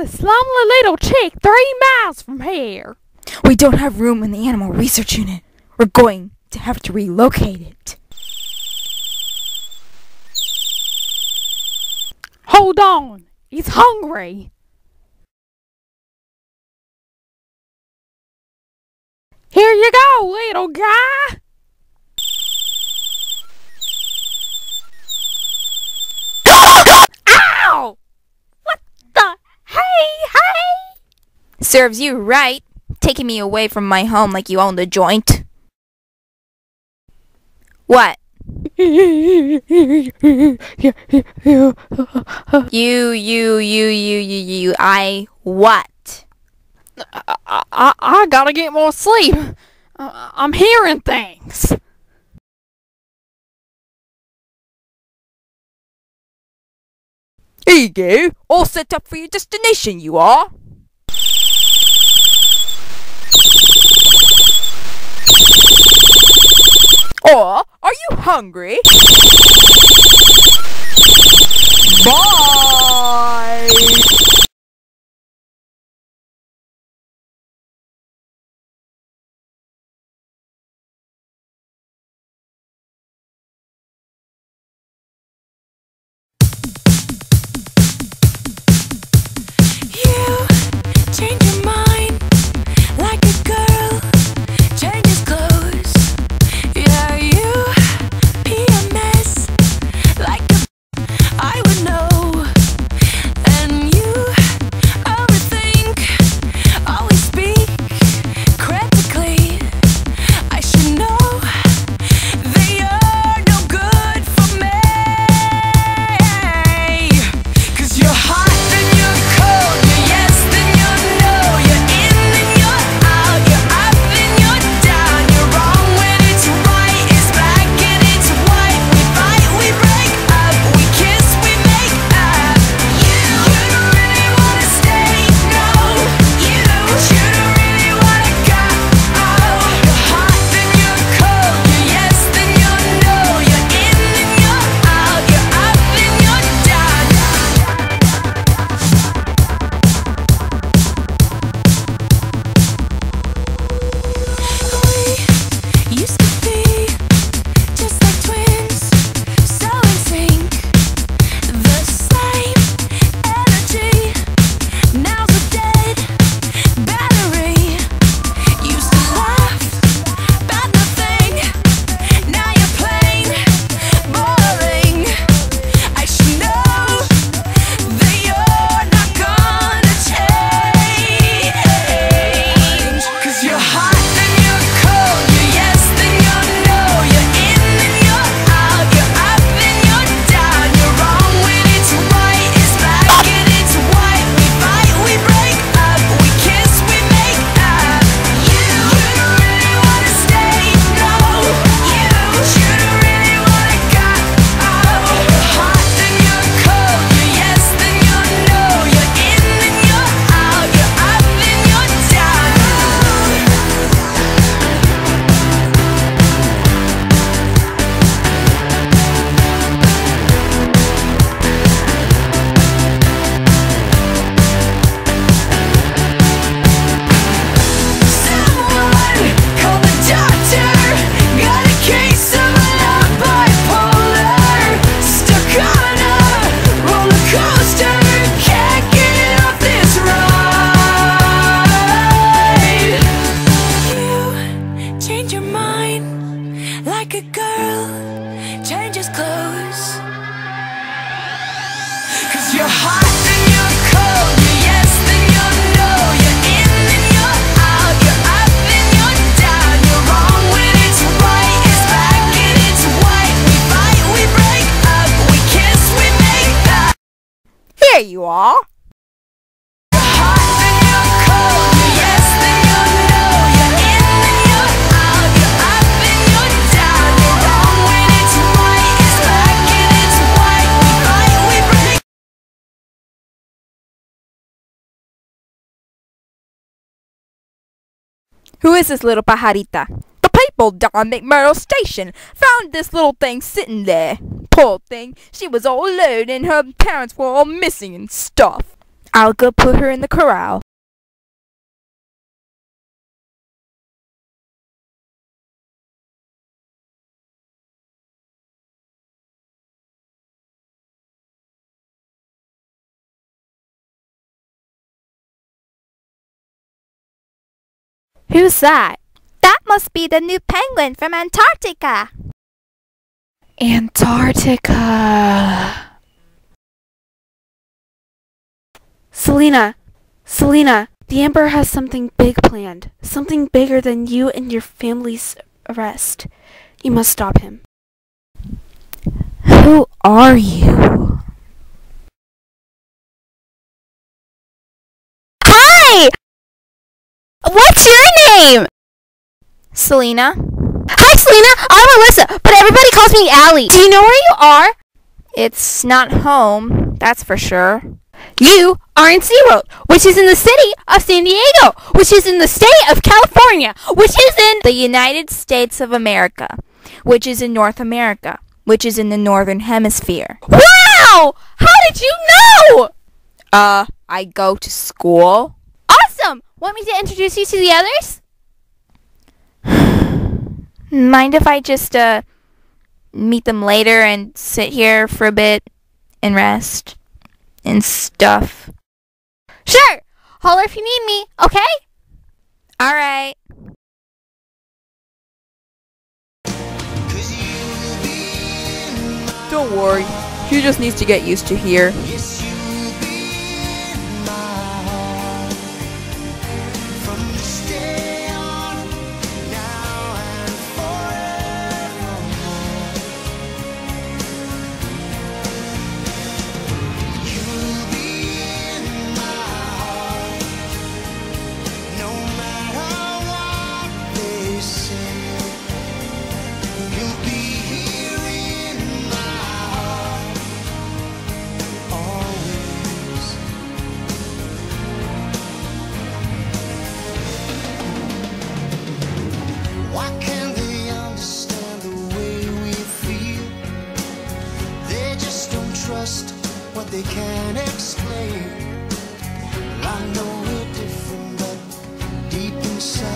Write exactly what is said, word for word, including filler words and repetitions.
this lonely little chick three miles from here. We don't have room in the animal research unit. We're going to have to relocate it. Hold on, he's hungry. Here you go, little guy. Ow! What the? Hey, hey! Serves you right, taking me away from my home like you own the joint. What? You, you, you, you, you, you, I, what? I, I, I gotta get more sleep. Uh, I'm hearing things. Here you go, all set up for your destination, you are. Or, are you hungry? Bye! There you are. Who is this little pajarita? The people down McMurdo Station found this little thing sitting there. Poor thing, she was all alone and her parents were all missing and stuff. I'll go put her in the corral. Who's that? That must be the new penguin from Antarctica. Antarctica. Selina, Selina, the Emperor has something big planned. Something bigger than you and your family's arrest. You must stop him. Who are you? Hi! What's your name? Selina. Hi, Selina. I'm Alyssa, but everybody calls me Allie. Do you know where you are? It's not home, that's for sure. You are in SeaWorld, which is in the city of San Diego, which is in the state of California, which is in the United States of America, which is in North America, which is in the Northern Hemisphere. Wow! How did you know? Uh, I go to school. Awesome! Want me to introduce you to the others? Mind if I just, uh, meet them later and sit here for a bit and rest and stuff? Sure! Holler if you need me, okay? Alright. Don't worry, she just needs to get used to here. What they can't explain. I know we're different, but deep inside